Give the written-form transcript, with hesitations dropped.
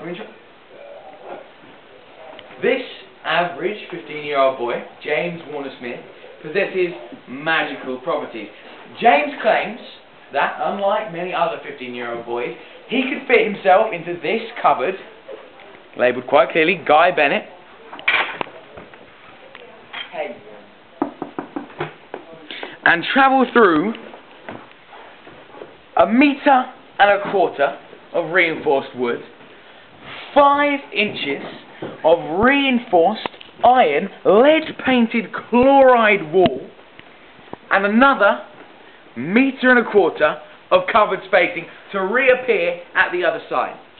This average 15-year-old boy, James Warner Smith, possesses magical properties. James claims that, unlike many other 15-year-old boys, he could fit himself into this cupboard, labelled quite clearly, Guy Bennett, and travel through 1.25 meters of reinforced wood, 5 inches of reinforced iron lead-painted chloride wall, and another 1.25 meters of covered spacing to reappear at the other side.